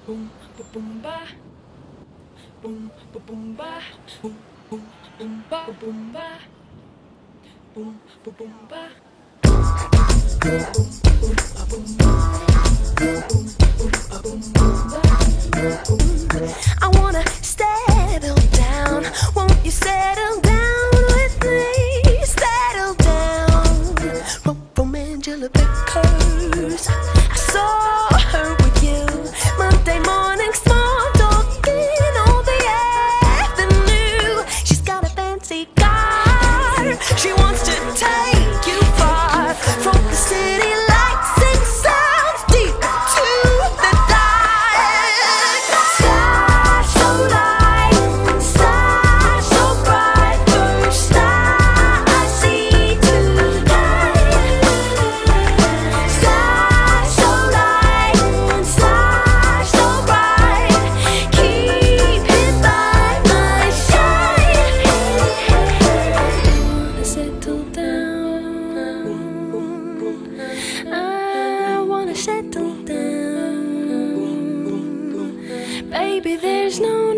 boom, ba boom ba, boom, ba boom ba, boom, boom, boom ba, boom ba, boom, ba boom ba, boom, boom, ba boom ba, boom, boom, ba boom ba. I wanna settle down. Won't you settle down with me? Settle down. Romangela Vickers. I saw her with you Monday morning, small talking on the avenue. She's got a fancy car. She wants to take you far from the city lights and sounds deep to the dark. Star so light, star so bright, first star I see tonight. Star so light, star so bright, keep him by my side. I wanna settle down. I wanna settle down. Baby, there's no